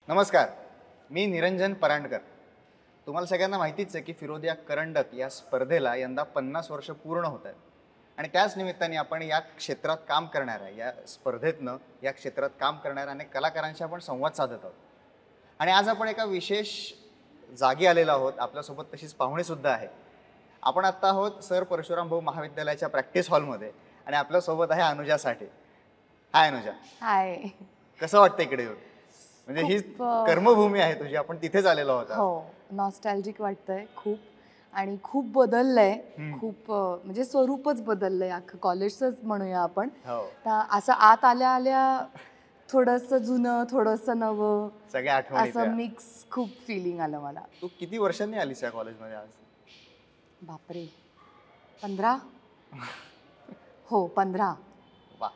नमस्कार, मी निरंजन परांडकर. तुम्हाला सगळ्यांना माहितीच आहे की फिरोदिया करंडक या स्पर्धेला यंदा 50 वर्ष पूर्ण होत आहेत आणि त्याच निमित्ताने आपण या क्षेत्रात काम करणाऱ्या, या स्पर्धेतनं या क्षेत्रात काम करणाऱ्या अनेक कलाकारांशी आपण संवाद साधत आहोत. आणि आज आपण एका विशेष जागी आलेलो आहोत. आपल्यासोबत तशीच पाहुणेसुद्धा आहे. आपण आत्ता आहोत सर परशुराम भाऊ महाविद्यालयाच्या प्रॅक्टिस हॉलमध्ये आणि आपल्यासोबत आहे अनुजा साठे. हाय अनुजा. हाय. कसं वाटतं इकडे येऊन? म्हणजे ही कर्मभूमी आहे तुझी, आपण तिथेच आलेलो आहोत. हो, नॉस्टॅल्जिक वाटतंय खूप आणि खूप बदललंय. खूप म्हणजे स्वरूपच बदललंय अख्खं कॉलेजच म्हणूया आपण. असं आत आल्या आल्या थोडंसं जुनं थोडंसं नवं सगळ्या आठवणी असं मिक्स खूप फिलिंग आलं मला. तू किती वर्षांनी आलीस या कॉलेजमध्ये आज? बापरे, 15. हो 15. वा.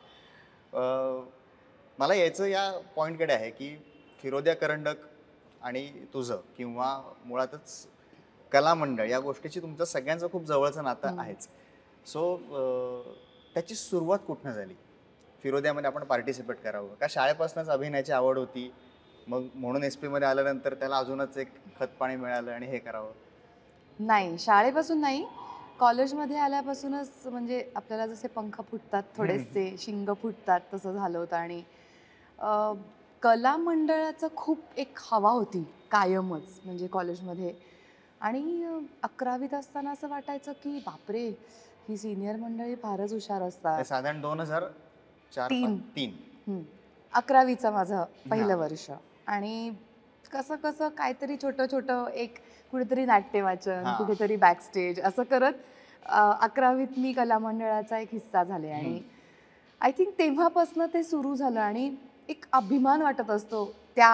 मला यायचं या पॉईंटकडे आहे की फिरोदिया करंडक आणि तुझं किंवा मुळातच कला मंडळ या गोष्टीची तुमचं सगळ्यांचं खूप जवळचं नातं आहेच. सो त्याची सुरुवात कुठनं झाली? फिरोदियामध्ये आपण पार्टिसिपेट करावं का शाळेपासूनच अभिनयाची आवड होती, मग म्हणून SP मध्ये आल्यानंतर त्याला अजूनच एक खतपाणी मिळालं आणि हे करावं? नाही, शाळेपासून नाही, कॉलेजमध्ये आल्यापासूनच म्हणजे आपल्याला जसे पंख फुटतात, थोडेसे शिंग फुटतात, तसं झालं होतं. आणि कला मंडळाचं खूप एक हवा होती कायमच म्हणजे कॉलेजमध्ये. आणि 11वीत असताना असं वाटायचं की बापरे, ही सिनियर मंडळी फारच हुशार असतात. साधारण 2004-3. 11वीचं माझं पहिलं वर्ष. आणि कसं कसं काहीतरी छोटं छोटं एक कुठेतरी नाट्य वाचन, कुठेतरी बॅकस्टेज असं करत 11वीत मी कला मंडळाचा एक हिस्सा झाले. आणि आय थिंक तेव्हापासून ते सुरू झालं आणि एक अभिमान वाटत असतो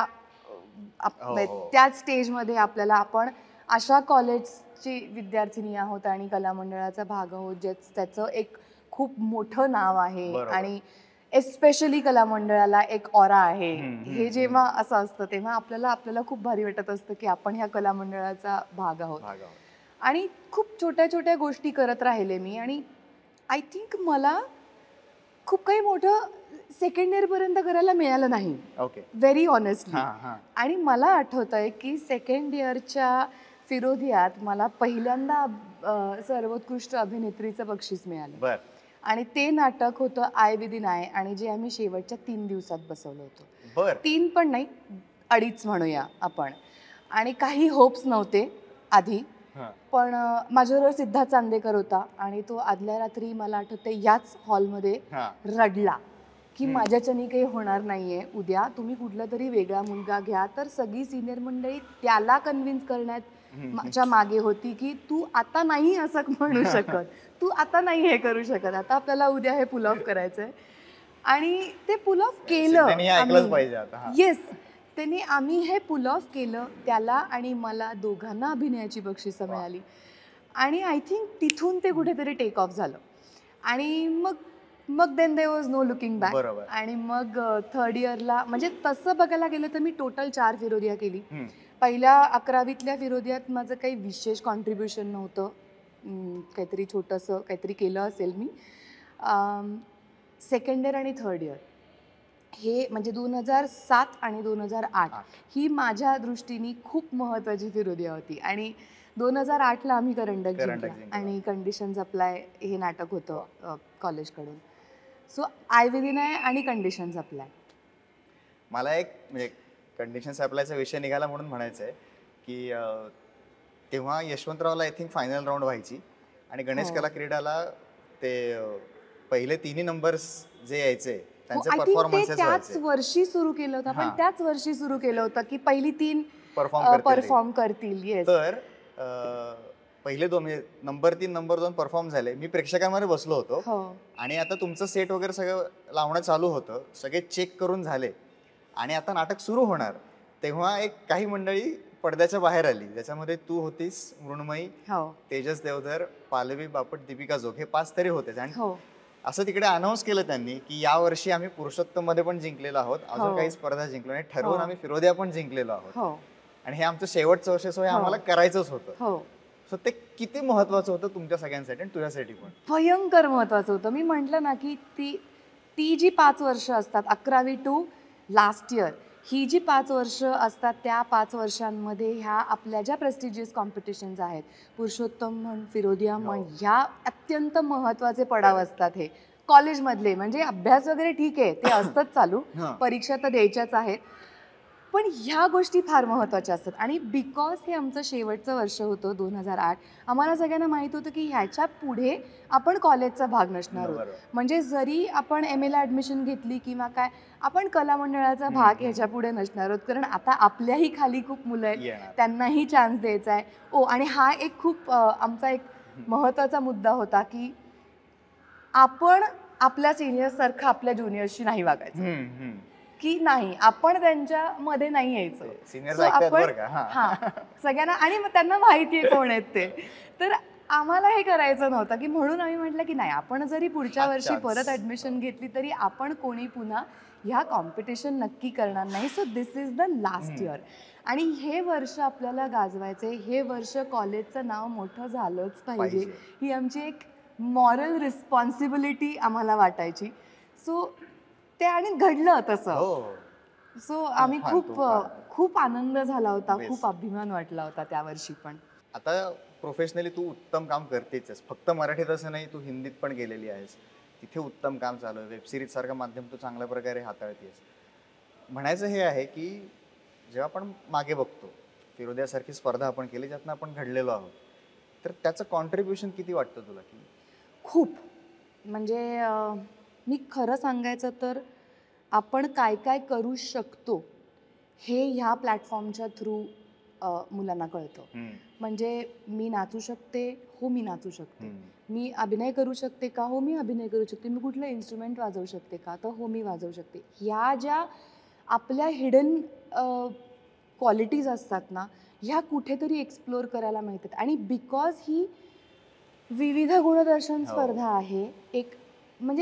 त्याच स्टेजमध्ये आपल्याला, आपण अशा कॉलेजची विद्यार्थिनी आहोत आणि कला मंडळाचा भाग आहोत त्याचं एक खूप मोठं नाव आहे. आणि एस्पेशली कला मंडळाला एक ऑरा आहे. हे जेव्हा असं असतं तेव्हा आपल्याला खूप भारी वाटत असतं की आपण ह्या कला मंडळाचा भाग आहोत. आणि खूप छोट्या छोट्या गोष्टी करत राहिले मी. आणि आय थिंक मला खूप काही मोठं सेकंड इयर पर्यंत करायला मिळालं नाही, व्हेरी ऑनेस्टली. आणि मला आठवतंय की सेकंड इयरच्या फिरोदियात मला पहिल्यांदा सर्वोत्कृष्ट अभिनेत्रीचं बक्षीस मिळालं. आणि ते नाटक होतं आय विदिन आय, आणि जे आम्ही शेवटच्या 3 दिवसात बसवलं होतं. 3 पण नाही, 2.5 म्हणूया आपण. आणि काही होप्स नव्हते आधी, पण माझ्याबरोबर सिद्धार्थ चांदेकर होता आणि तो आदल्या रात्री मला आठवते याच हॉलमध्ये रडला की माझ्याच्यानी काही होणार नाहीये, उद्या तुम्ही कुठला तरी वेगळा मुलगा घ्या. तर सगळी सिनियर मंडळी त्याला कन्व्हिन्स करण्यात माझ्या मागे होती की तू आता नाही असं म्हणू शकत, तू आता नाही हे करू शकत, आता आपल्याला उद्या हे पुल ऑफ करायचंय. आणि ते पुल ऑफ केलं. येस, त्यांनी आम्ही हे पुल ऑफ केलं. त्याला आणि मला दोघांना अभिनयाची बक्षिसं मिळाली. आणि आय थिंक तिथून ते कुठेतरी टेक ऑफ झालं. आणि मग then there was no looking back. आणि मग थर्ड इयरला म्हणजे तसं बघायला गेलं तर मी टोटल 4 फिरोदिया केली. पहिल्या 11वीतल्या फिरोदियात माझं काही विशेष कॉन्ट्रीब्युशन नव्हतं, काहीतरी छोटंसं काहीतरी केलं असेल मी. सेकंड इयर आणि थर्ड इयर हे म्हणजे 2007 आणि 2008 ही माझ्या दृष्टीने खूप महत्त्वाची फिरोदिया होती. आणि 2008ला आम्ही करंडक जिंकला आणि कंडिशन्स अप्लाय हे नाटक होतं कॉलेजकडून. सो आय विदिन आय आणि कंडिशन्स अप्लाय. मला एक म्हणजे कंडिशन्स अप्लायचा विषय निघाला म्हणून म्हणायचं आहे की तेव्हा यशवंतरावला आय थिंक फायनल राऊंड व्हायची आणि गणेश कला क्रीडाला ते पहिले 3 नंबर्स जे यायचे त्याच वर्षी सुरू केलं होतं. आपण त्याच वर्षी सुरू केलं होतं की पहिली 3 परफॉर्म करतील. तर पहिले 2 नंबर 3 नंबर 2 परफॉर्म झाले. मी प्रेक्षकांमध्ये बसलो होतो आणि आता तुमचं सेट वगैरे सगळं लावणं चालू होतं, सगळे चेक करून झाले आणि आता नाटक सुरू होणार. तेव्हा एक काही मंडळी पडद्याच्या बाहेर आली, ज्याच्यामध्ये तू होतीस, मृण्मयी, तेजस देवधर, पालवी बापट, दीपिका जोग, हे 5 तरी होते. आणि असं तिकडे अनाऊन्स केलं त्यांनी की या वर्षी आम्ही पुरुषोत्तम मध्ये पण जिंकलेलो आहोत, अजून काही स्पर्धा जिंकलो आणि ठरवून आम्ही फिरोदिया पण जिंकलेलो आहोत. आणि हे आमचं शेवटचं वर्ष, सो हे आम्हाला करायचंच होतं. सो ते किती महत्वाचं होतं तुमच्या सगळ्यांसाठी आणि तुझ्यासाठी पण? भयंकर महत्वाचं होतं. मी म्हटलं ना की ती जी 5 वर्ष असतात 11वी टू लास्ट इयर, ही जी 5 वर्ष असतात त्या 5 वर्षांमध्ये ह्या आपल्या ज्या प्रेस्टिजियस कॉम्पिटिशन्स आहेत, पुरुषोत्तम म्हण, फिरोदिया म्हण, ह्या अत्यंत महत्त्वाचे पडाव असतात हे कॉलेजमधले. म्हणजे अभ्यास वगैरे ठीक आहे, ते असतंच चालू, परीक्षा तर द्यायच्याच आहेत, पण ह्या गोष्टी फार महत्त्वाच्या असतात. आणि बिकॉज हे आमचं शेवटचं वर्ष होतं 2008, आम्हाला सगळ्यांना माहीत होतं की ह्याच्या पुढे आपण कॉलेजचा भाग नसणार आहोत. म्हणजे जरी आपण MA ला ॲडमिशन घेतली किंवा काय, आपण कला मंडळाचा भाग ह्याच्या पुढे नसणार आहोत. कारण आता आपल्याही खाली खूप मुलं आहेत, त्यांनाही चान्स द्यायचा आहे. आणि हा एक खूप आमचा एक महत्त्वाचा मुद्दा होता की आपण आपल्या सिनियर्ससारखं आपल्या ज्युनियर्सशी नाही वागायचं, की नाही आपण त्यांच्यामध्ये नाही यायचं. So आपण सगळ्यांना, आणि मग त्यांना माहिती आहे कोण आहेत ते, तर आम्हाला हे करायचं नव्हतं. की म्हणून आम्ही म्हटलं की नाही, आपण जरी पुढच्या वर्षी परत ॲडमिशन घेतली तरी आपण कोणी पुन्हा ह्या कॉम्पिटिशन नक्की करणार नाही. So this is the last year. आणि हे वर्ष आपल्याला गाजवायचे, हे वर्ष कॉलेजचं नाव मोठं झालंच पाहिजे, ही आमची एक मॉरल रिस्पॉन्सिबिलिटी आम्हाला वाटायची. सो ते आणि घडलं तसं. सो आम्ही खूप आनंद झाला होता, खूप अभिमान वाटला होता त्या वर्षी. पण आता प्रोफेशनली तू उत्तम काम करतेच, फक्त मराठीत असं नाही, तू हिंदीत पण गेलेली आहेस, तिथे उत्तम काम चालू आहे, वेबसिरीज सारखं माध्यम तू चांगल्या प्रकारे हाताळतेस. म्हणायचं हे आहे की जेव्हा आपण मागे बघतो, फिरोदियासारखी स्पर्धा आपण केली ज्यातनं आपण घडलेलो आहोत, तर त्याचं कॉन्ट्रीब्युशन किती वाटतं तुला? की खूप, म्हणजे मी खरं सांगायचं तर आपण काय काय करू शकतो हे ह्या प्लॅटफॉर्मच्या थ्रू मुलांना कळतं. म्हणजे मी नाचू शकते, हो मी नाचू शकते. मी अभिनय करू शकते का? हो मी अभिनय करू शकते. मी कुठलं इन्स्ट्रुमेंट वाजवू शकते का? तर हो मी वाजवू शकते. ह्या ज्या आपल्या हिडन क्वालिटीज असतात ना, ह्या कुठेतरी एक्सप्लोअर करायला मिळतात. आणि बिकॉज ही विविध गुणदर्शन स्पर्धा आहे, एक म्हणजे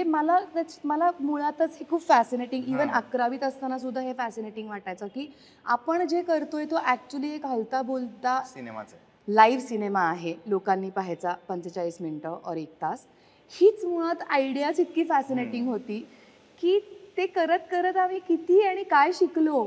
मला मुळातच हे खूप फॅसिनेटिंग, इवन 11वीत असताना सुद्धा हे फॅसिनेटिंग वाटायचं की आपण जे करतोय तो ॲक्च्युली एक हलता बोलता सिनेमाचा लाईव्ह सिनेमा आहे, लोकांनी पाहायचा 45 मिनिटं और 1 तास. हीच मुळात आयडियाच इतकी फॅसिनेटिंग होती की ते करत करत आम्ही किती आणि काय शिकलो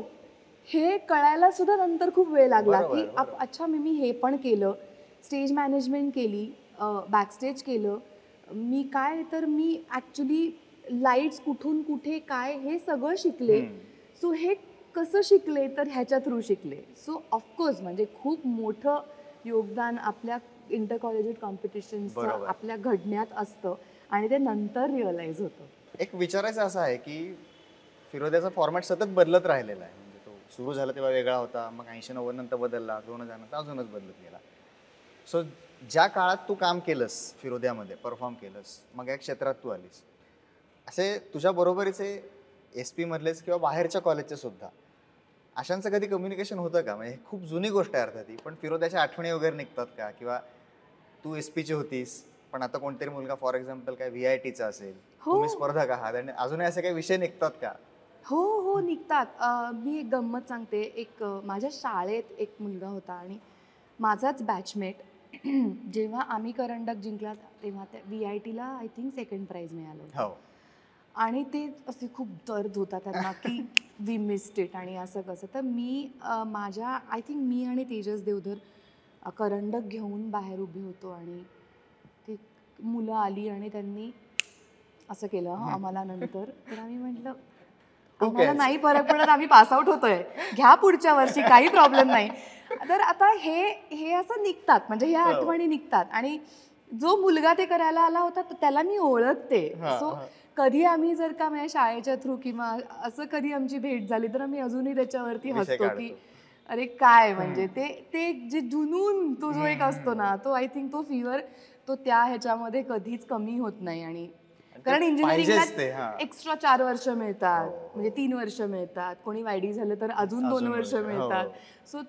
हे कळायला सुद्धा नंतर खूप वेळ लागला. की अच्छा मी हे पण केलं, स्टेज मॅनेजमेंट केली, बॅकस्टेज केलं, मी काय तर मी ॲक्च्युली लाईट्स कुठून कुठे काय हे सगळं शिकले. सो हे कसं शिकले तर ह्याच्या थ्रू शिकले. सो ऑफकोर्स म्हणजे खूप मोठं योगदान आपल्या इंटर कॉलेजिएट कॉम्पिटिशन्सचं आपल्या घडण्यात असतं आणि ते नंतर रिअलाइज होतं. एक विचारायचं असं आहे की फिरोदियाचा फॉर्मॅट सतत बदलत राहिलेला आहे. म्हणजे तो सुरू झाला तेव्हा वेगळा होता, मग 80-90 नंतर बदलला, 2000 नंतर अजूनच बदलत गेला. सो ज्या काळात तू काम केलंस, फिरोदियामध्ये परफॉर्म केलंस, मग या क्षेत्रात तू आलीस, असे तुझ्या बरोबरीचे SP मधलेच किंवा बाहेरच्या कॉलेजचे सुद्धा अशांचं कधी कम्युनिकेशन होतं का? म्हणजे खूप जुनी गोष्ट आहे अर्थात ती, पण फिरोदियाच्या आठवणी वगैरे निघतात का? किंवा तू SPची होतीस पण आता कोणतरी मुलगा फॉर एक्झाम्पल काय VITचा असेल, तुम्ही स्पर्धक आहात आणि अजूनही असे काही विषय निघतात का? हो निघतात. मी एक गंमत सांगते. एक माझ्या शाळेत एक मुलगा होता आणि माझाच बॅचमेट. जेव्हा आम्ही करंडक जिंकला तेव्हा त्या VITला आय थिंक 2nd प्राइज मिळालं होतं. आणि ते असे खूप दर्द होता त्यांना की वी मिस्ड इट आणि असं कसं. तर मी माझ्या आय थिंक मी आणि तेजस देवधर करंडक घेऊन बाहेर उभे होतो आणि ती मुलं आली आणि त्यांनी असं केलं आम्हाला नंतर. तर आम्ही म्हटलं आम्हाला नाही फरक पडत, आम्ही पासआउट होतोय, घ्या पुढच्या वर्षी, काही प्रॉब्लेम नाही. तर आता हे असं निघतात, म्हणजे ह्या आठवणी निघतात. आणि जो मुलगा ते करायला आला होता त्याला मी ओळखते. सो कधी आम्ही जर का माझ्या शाळेच्या थ्रू किंवा असं कधी आमची भेट झाली तर आम्ही अजूनही त्याच्यावरती हसतो की अरे काय, म्हणजे ते जे जुनून तो जो एक असतो ना, तो आय थिंक तो फीवर तो त्या ह्याच्यामध्ये कधीच कमी होत नाही. आणि कारण इंजिनिअरिंगला एक्स्ट्रा 4 वर्ष मिळतात, म्हणजे 3 वर्ष मिळतात, कोणी YD झालं तर अजून 2 वर्ष मिळतात. सो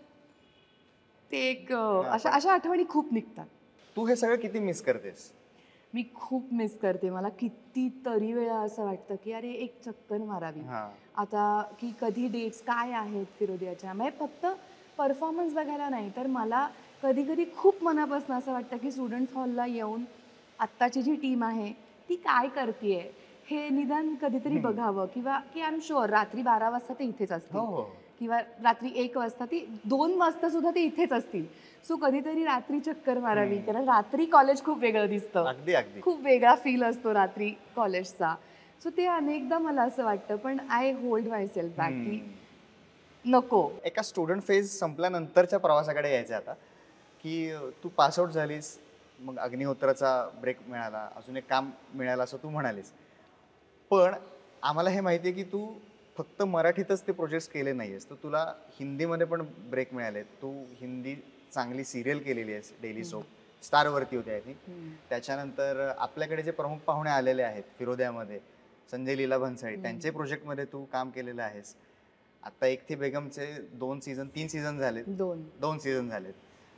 ते एक अशा आठवणी खूप निघतात. तू हे सगळं किती मिस करतेस? मी खूप मिस करते. मला कितीतरी वेळा असं वाटतं की अरे एक चक्कर मारावी आता, की कधी डेट्स काय आहेत फिरोदियाच्या. म्हणजे फक्त परफॉर्मन्स बघायला नाही, तर मला कधी कधी खूप मनापासून असं वाटतं की स्टुडंट्स हॉलला येऊन आत्ताची जी टीम आहे ती काय करतेय हे निदान कधीतरी बघावं, किंवा की आय एम शुअर रात्री 12 वाजता ते इथेच असतील. किंवा रात्री 1 वाजता, ती 2 वाजता सुद्धा ते इथेच असतील. सो कधीतरी रात्री चक्कर मारावी, कारण रात्री कॉलेज खूप वेगळं दिसतं. अगदी अगदी खूप वेगळा फील असतो रात्री कॉलेजचा. सो ते अनेकदा मला असं वाटतं, पण I hold myself back की नको. एका स्टुडंट फेज संपल्यानंतरच्या प्रवासाकडे यायचं आता, की तू पासआउट झालीस, मग अग्निहोत्राचा ब्रेक मिळाला, अजून एक काम मिळालं असं तू म्हणालीस. पण आम्हाला हे माहिती आहे की तू फक्त मराठीतच ते प्रोजेक्ट्स केले नाही आहेस, तर तुला हिंदीमध्ये पण ब्रेक मिळाले. तू हिंदी चांगली सिरियल केलेली आहेस, डेली सोप स्टारवरती होते आय थिंक. त्याच्यानंतर आपल्याकडे जे प्रमुख पाहुणे आलेले आहेत फिरोद्यामध्ये, संजय लीला भन्साळी, त्यांचे प्रोजेक्टमध्ये तू काम केलेलं आहेस. आता एक थी बेगमचे 3 सीझन झालेत. 2 सीझन झालेत.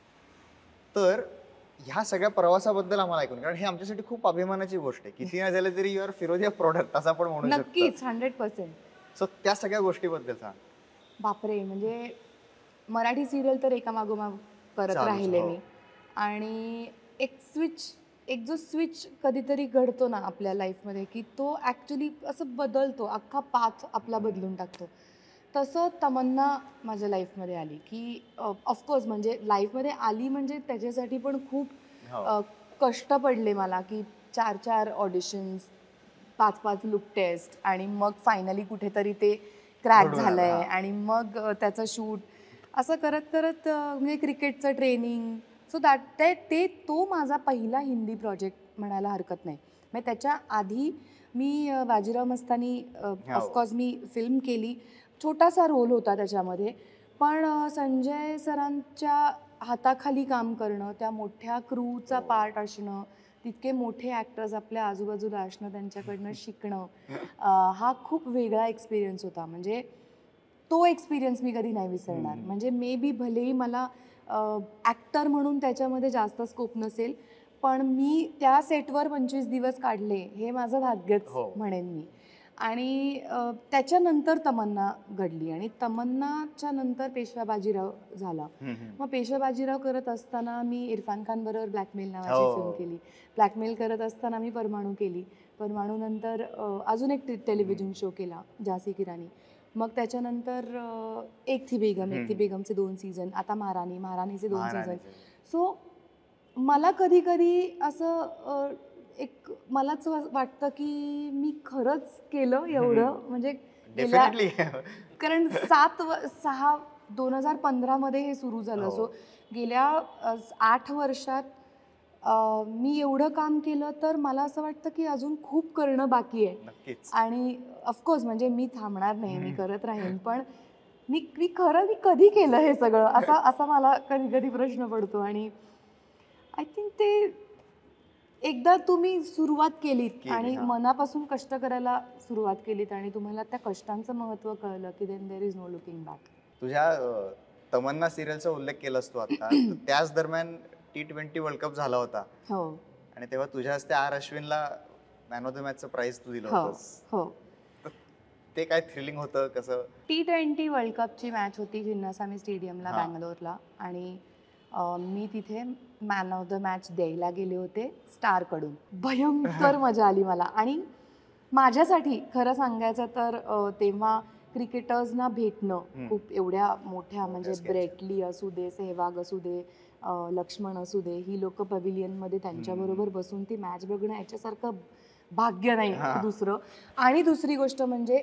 तर ह्या सगळ्या प्रवासाबद्दल आम्हाला ऐकून, कारण हे आमच्यासाठी खूप अभिमानाची गोष्ट आहे. किती नाही झालं तरी युअर फिरोदिया प्रोडक्ट असं आपण म्हणू शकतो. नक्कीच 100%. सो त्या सगळ्या गोष्टीबद्दल सांग. बापरे, म्हणजे मराठी सिरियल तर एकामागोमाग करत राहिले मी. आणि एक जो स्विच कधीतरी घडतो ना आपल्या लाईफमध्ये, की तो ॲक्च्युली असं बदलतो, अख्खा पाथ आपला बदलून टाकतो. तसं तमन्ना माझ्या लाईफमध्ये आली, की ऑफकोर्स म्हणजे लाईफमध्ये आली म्हणजे त्याच्यासाठी पण खूप कष्ट पडले मला, की 4 ऑडिशन्स, 5 लुक टेस्ट, आणि मग फायनली कुठेतरी ते क्रॅक झालंय, आणि मग त्याचं शूट असं करत करत म्हणजे क्रिकेटचं ट्रेनिंग. सो तो माझा पहिला हिंदी प्रोजेक्ट म्हणायला हरकत नाही. म्हणजे त्याच्या आधी मी बाजीराव मस्तानी ऑफकोर्स मी फिल्म केली, छोटासा रोल होता त्याच्यामध्ये, पण संजय सरांच्या हाताखाली काम करणं, त्या मोठ्या क्रूचा पार्ट असणं, तितके मोठे ॲक्टर्स आपल्या आजूबाजूला असणं, त्यांच्याकडनं शिकणं, हा खूप वेगळा एक्सपिरियन्स होता. म्हणजे तो एक्सपिरियन्स मी कधी नाही विसरणार. म्हणजे मे बी भलेही मला ॲक्टर म्हणून त्याच्यामध्ये जास्त स्कोप नसेल, पण मी त्या सेटवर 25 दिवस काढले, हे माझं भाग्यच म्हणेन मी. आणि त्याच्यानंतर तमन्ना घडली, आणि तमन्नाच्या नंतर पेशवा बाजीराव झाला. मग पेशवा बाजीराव करत असताना मी इरफान खान बरोबर ब्लॅकमेल नावाची फिल्म केली. ब्लॅकमेल करत असताना मी परमाणू केली. परमाणूनंतर अजून एक टेलिव्हिजन शो केला, झांसी की राणी. मग त्याच्यानंतर एक थी बेगमचे 2 सीझन, आता महाराणीचे 2 सीझन. सो मला कधी कधी असं एक मलाच वाटतं की मी खरंच केलं एवढं, म्हणजे कारण 2015 हे सुरू झालं. सो गेल्या 8 वर्षात मी एवढं काम केलं, तर मला असं वाटतं की अजून खूप करणं बाकी आहे. आणि ऑफकोर्स म्हणजे मी थांबणार नाही, मी करत राहीन, पण मी कधी केलं हे सगळं, असा मला कधी कधी प्रश्न पडतो. आणि आय थिंक ते एकदा तुम्ही सुरुवात केलीत आणि मनापासून कष्ट करायला सुरुवात केलीत, आणि तुम्हाला त्या कष्टांचं महत्त्व कळलं, की then there is no looking back. तुझ्या तमन्ना सिरियलचा उल्लेख केलास तू आता, त्याच दरम्यान T20 वर्ल्ड कप झाला होता. आणि तेव्हा तुझ्या हस्ते आर अश्विनला मॅन ऑफ द मॅचचं प्राइज तू दिलं होतंस. ते काय थ्रिलिंग होतं कसं? T20 वर्ल्ड कपची मॅच होती चिन्नास्वामी स्टेडियमला बँगलोरला, आणि मी तिथे मॅन ऑफ द मॅच द्यायला गेले होते स्टारकडून. भयंकर मजा आली मला. आणि माझ्यासाठी खरं सांगायचं तर तेव्हा क्रिकेटर्सना भेटणं खूप एवढ्या मोठ्या, म्हणजे ब्रेट ली असू दे, सेहवाग असू दे, लक्ष्मण असू दे, ही लोक पॅव्हिलियनमध्ये त्यांच्याबरोबर बसून ती मॅच बघणं याच्यासारखं भाग्य नाही दुसरं. आणि दुसरी गोष्ट म्हणजे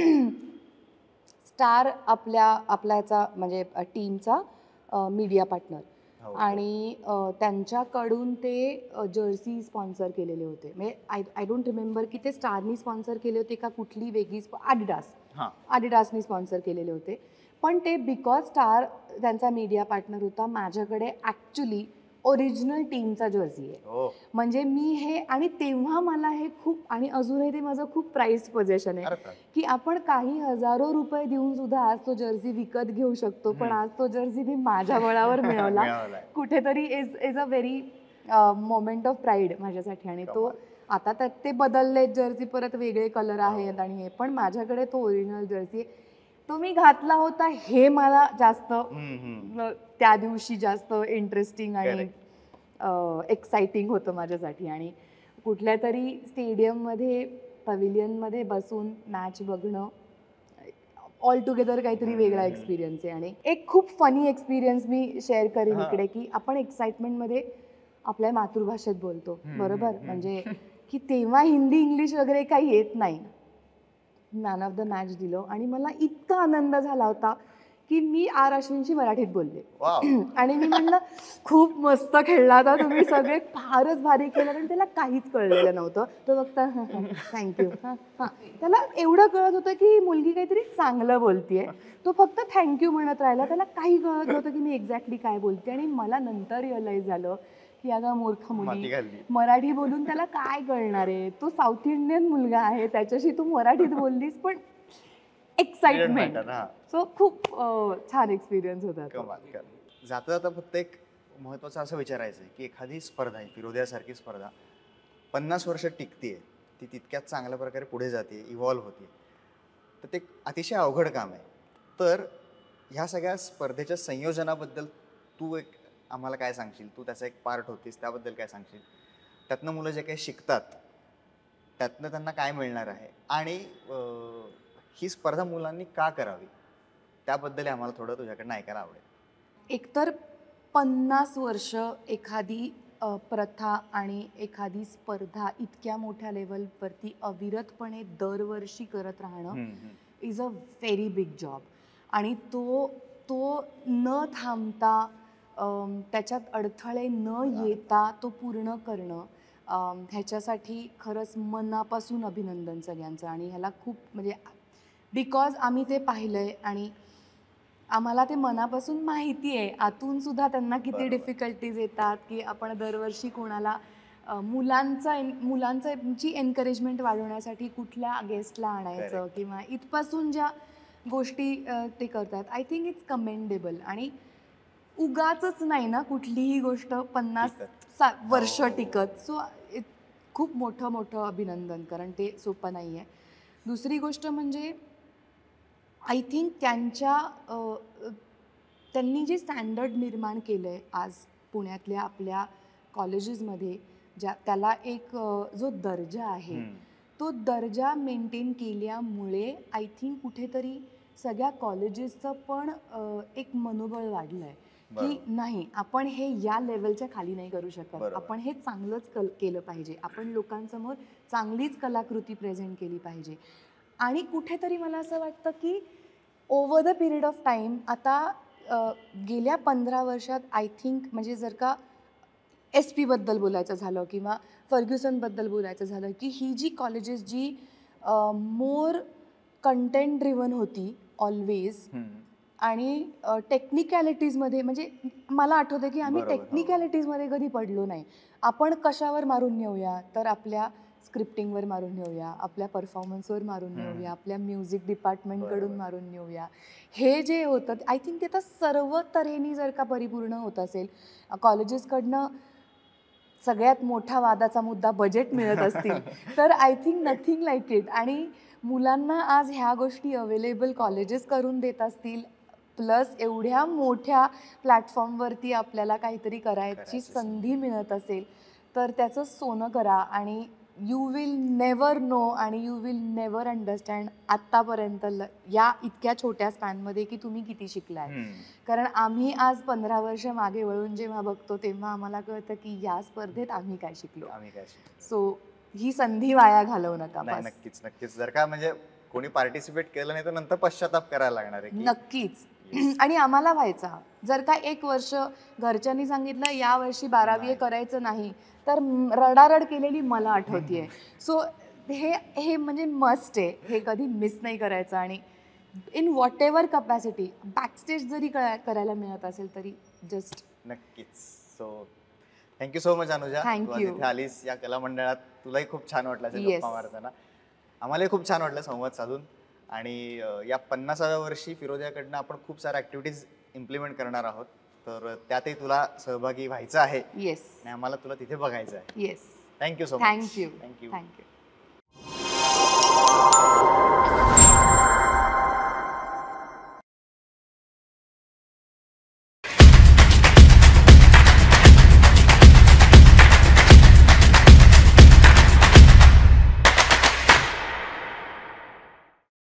स्टार आपल्याचा म्हणजे टीमचा मीडिया पार्टनर, आणि त्यांच्याकडून ते जर्सी स्पॉन्सर केलेले होते. म्हणजे आय डोंट रिमेंबर की ते स्टारनी स्पॉन्सर केले होते का कुठली वेगळी, आडिडासनी स्पॉन्सर केलेले होते. पण ते बिकॉज स्टार त्यांचा मीडिया पार्टनर होता, माझ्याकडे ॲक्च्युली ओरिजिनल टीमचा जर्सी आहे. म्हणजे मी हे, आणि तेव्हा मला हे खूप, आणि अजूनही ते माझं खूप प्राइस्ड पोझिशन आहे, की आपण काही हजारो रुपये देऊन सुद्धा आज तो जर्सी विकत घेऊ शकतो, पण आज तो जर्सी मी माझ्या बळावर मिळवला कुठेतरी is a very moment of pride माझ्यासाठी. आणि तो आता त्यात ते बदलले जर्सी, परत वेगळे कलर आहेत, आणि हे, पण माझ्याकडे तो ओरिजिनल जर्सी तो मी घातला होता, हे मला जास्त त्या दिवशी जास्त इंटरेस्टिंग आणि एक्साइटिंग होतं माझ्यासाठी. आणि कुठल्या तरी स्टेडियममध्ये, पॅव्हिलियनमध्ये बसून मॅच बघणं, ऑल टुगेदर काहीतरी वेगळा एक्सपिरियन्स आहे. आणि एक खूप फनी एक्सपिरियन्स मी शेअर करेन इकडे, की आपण एक्साइटमेंटमध्ये आपल्या मातृभाषेत बोलतो बरोबर, म्हणजे की तेव्हा हिंदी इंग्लिश वगैरे काही येत नाही. मॅन ऑफ द मॅच दिलं आणि मला इतका आनंद झाला होता की मी आर अश्विनशी मराठीत बोलले. आणि मी म्हणलं खूप मस्त खेळला होता तुम्ही सगळे, फारच भारी केलं. आणि त्याला काहीच कळलेलं नव्हतं. तो फक्त थँक्यू, हां हां, त्याला एवढं कळत होतं की मुलगी काहीतरी चांगलं बोलतीये. तो फक्त थँक्यू म्हणत राहिला, त्याला काही कळत नव्हतं की मी एक्झॅक्टली काय बोलते. आणि मला नंतर रिअलाइज झालं की अगं मूर्ख मुली, मराठी बोलून त्याला काय कळणार आहे, तो साऊथ इंडियन मुलगा आहे, त्याच्याशी तू मराठीत बोललीस. पण एक्साइटमेंट. सो खूप छान एक्सपिरियन्स होता. जाता जाता फक्त एक महत्वाचं असं विचारायचं की एखादी स्पर्धा आहे, फिरोद्यासारखी स्पर्धा 50 वर्ष टिकतेय, ती तितक्याच चांगल्या प्रकारे पुढे जाते, इव्हॉल्व्ह होते, तर ते अतिशय अवघड काम आहे. तर ह्या सगळ्या स्पर्धेच्या संयोजनाबद्दल तू एक आम्हाला काय सांगशील? तू त्याचा एक पार्ट होतीस, त्याबद्दल काय सांगशील? त्यातनं मुलं जे काही शिकतात त्यातनं त्यांना काय मिळणार आहे, आणि ही स्पर्धा मुलांनी का करावी त्याबद्दल आम्हाला थोडं तुझ्याकडनं ऐकायला आवडेल. एकतर 50 वर्ष एखादी प्रथा आणि एखादी स्पर्धा इतक्या मोठ्या लेवलवरती अविरतपणे दरवर्षी करत राहणं is a very big job. आणि तो न थांबता त्याच्यात अडथळे न येता तो पूर्ण करणं, ह्याच्यासाठी खरंच मनापासून अभिनंदन सगळ्यांचं. आणि ह्याला खूप म्हणजे बिकॉज आम्ही ते पाहिलंय आणि आम्हाला ते मनापासून माहिती आहे. आतून सुद्धा त्यांना किती डिफिकल्टीज येतात, की आपण दरवर्षी कोणाला मुलांची एनकरेजमेंट वाढवण्यासाठी कुठल्या गेस्टला आणायचं किंवा इथपासून ज्या गोष्टी ते करतात. I think it's commendable. आणि उगाचच नाही ना कुठलीही गोष्ट 50 वर्ष टिकत. सो खूप मोठं अभिनंदन, कारण ते सोपं नाही आहे. दुसरी गोष्ट म्हणजे आय थिंक त्यांनी जे स्टँडर्ड निर्माण केलं आहे आज पुण्यातल्या आपल्या कॉलेजेसमध्ये, त्याला एक जो दर्जा आहे तो दर्जा मेंटेन केल्यामुळे आय थिंक कुठेतरी सगळ्या कॉलेजेसचं पण एक मनोबळ वाढलं आहे की नाही, आपण हे या लेवलच्या खाली नाही करू शकत, आपण हे चांगलंच केलं पाहिजे, आपण लोकांसमोर चांगलीच कलाकृती प्रेझेंट केली पाहिजे. आणि कुठेतरी मला असं वाटतं की over the period of time, आता गेल्या 15 वर्षात आय थिंक, म्हणजे जर का SP बद्दल बोलायचं झालं किंवा फर्ग्युसनबद्दल बोलायचं झालं, की ही जी कॉलेजेस जी मोर कंटेंट ड्रिव्हन होती ऑलवेज, आणि टेक्निकॅलिटीजमध्ये, म्हणजे मला आठवतं की आम्ही टेक्निकॅलिटीजमध्ये कधी पडलो नाही. आपण कशावर मारून नेऊया, तर आपल्या स्क्रिप्टिंगवर मारून नेऊया, आपल्या परफॉर्मन्सवर मारून नेऊया, आपल्या म्युझिक डिपार्टमेंटकडून मारून नेऊया. हे जे होतं आय थिंक ते तर सर्व तऱ्हेने जर का परिपूर्ण होत असेल, कॉलेजेसकडनं सगळ्यात मोठा वादाचा मुद्दा बजेट मिळत असतील तर I think nothing like it. आणि मुलांना आज ह्या गोष्टी अवेलेबल कॉलेजेस करून देत असतील, प्लस एवढ्या मोठ्या प्लॅटफॉर्मवरती आपल्याला काहीतरी करायची संधी मिळत असेल, तर त्याचं सोनं करा. आणि यू विल नेवर नो आणि यू विल नेवर अंडरस्टँड आत्तापर्यंत या इतक्या छोट्या स्पॅनमध्ये की तुम्ही किती शिकलाय. कारण आम्ही आज 15 वर्ष मागे वळून जेव्हा बघतो तेव्हा आम्हाला कळतं की या स्पर्धेत आम्ही काय शिकलो. सो ही संधी वाया घालवू नका. नक्कीच नक्कीच. जर का म्हणजे कोणी पार्टिसिपेट केलं नाही तर नंतर पश्चाताप करायला लागणार आहे. नक्कीच. आणि आम्हाला व्हायचा, जर का एक वर्ष घरच्यांनी सांगितलं या वर्षी 12वी करायचं नाही, तर रडारड केलेली मला आठवतीये. सो हे म्हणजे मस्ट आहे, हे कधी मिस नाही करायचं. आणि in whatever capacity backstage जरी करायला मिळत असेल तरी जस्ट नक्कीच. So thank you so much Anuja. Thank you. आलीस या कला मंडळात, तुलाही खूप छान वाटलं असेल गप्पा मारताना. आम्हालाही खूप छान वाटलं संवाद साधून. आणि या 50व्या वर्षी फिरोदियाकडनं आपण खूप साऱ्या ॲक्टिव्हिटीज इम्प्लिमेंट करणार आहोत, तर त्यातही तुला सहभागी व्हायचं आहे. येस. आणि आम्हाला तुला तिथे बघायचं आहे. Yes. Thank you so much. Thank you.